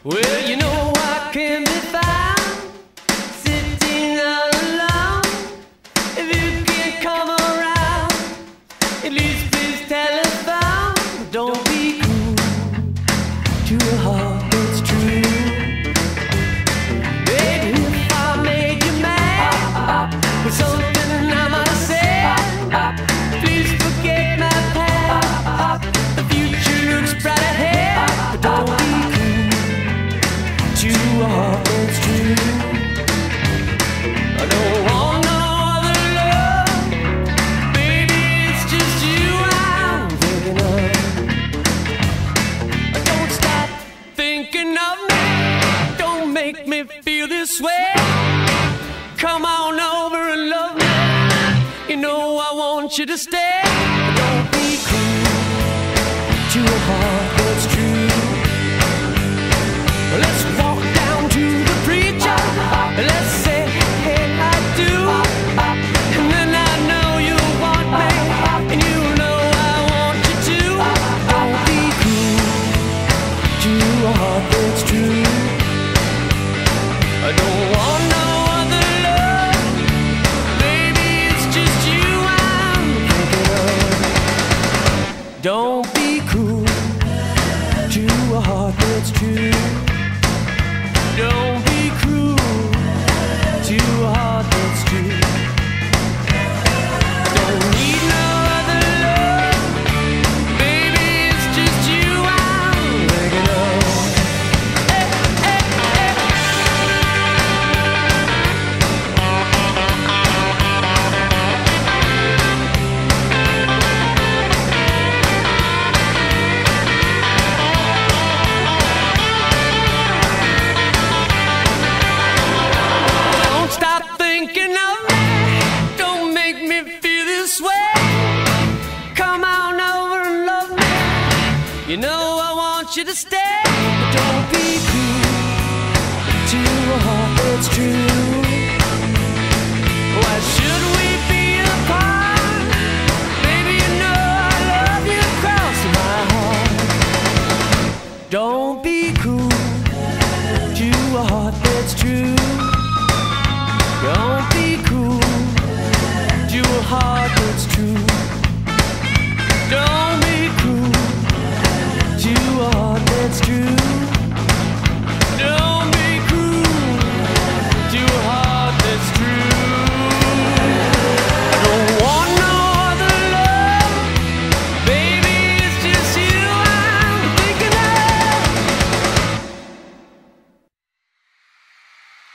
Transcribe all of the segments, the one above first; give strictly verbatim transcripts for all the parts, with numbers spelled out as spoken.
Well, you know I can be found sitting all alone. If you can't come around, at least please telephone. Don't be cruel to a heart that's true. Baby, if I made you mad with something I might have said, please forget my past. The future looks bright ahead, but don't be to a heart that's true. I don't want no other love, baby, it's just you I'm thinking of. Don't stop thinking of me, don't make me feel this way. Come on over and love me, you know I want you to stay. Don't be cruel to a heart that's true. Let's walk down to the preacher. Let's say, hey, I do. And then I know you want me, and you know I want you to. Don't be cruel to a heart that's true. I don't want no other love, baby, it's just you I'm thinking of. Don't be cruel to a heart that's true. Don't be cruel to a heart that's true. Don't need no other love, baby, it's just you I'm thinking of. Hey, hey, hey. Thinking of me, don't make me feel this way. Come on over and love me, you know I want you to stay. But don't be cruel to a heart that's true. Why should we be apart? Baby, you know I love you across my heart. Don't be cruel to a heart that's true. Don't be cruel to a heart that's true. Don't be cruel to a heart that's true. Don't be cruel to a heart that's true. I don't want no other love, baby, it's just you I'm thinking of.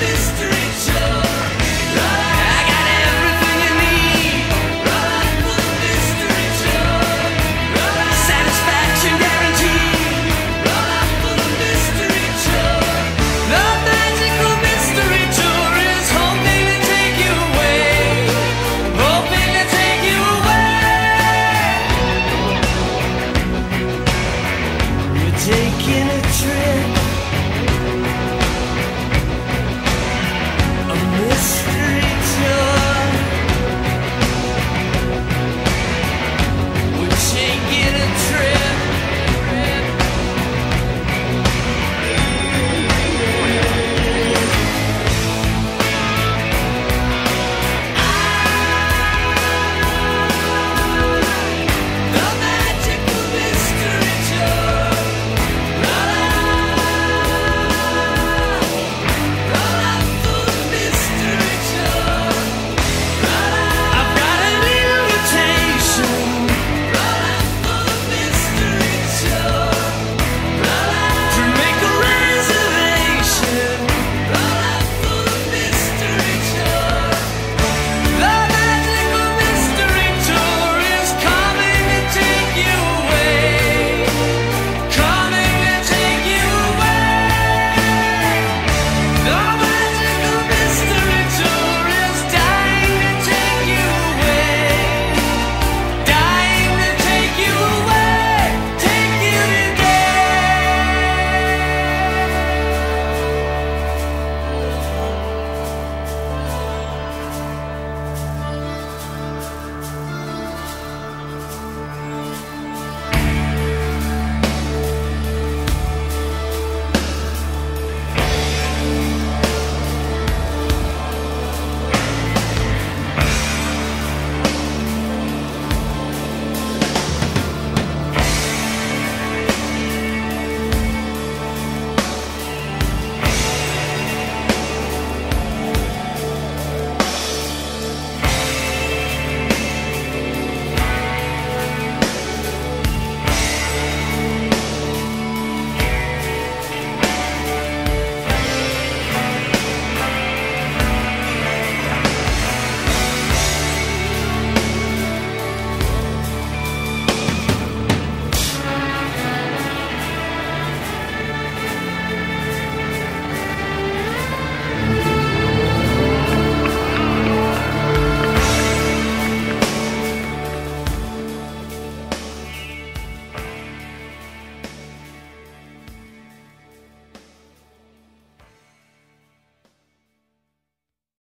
this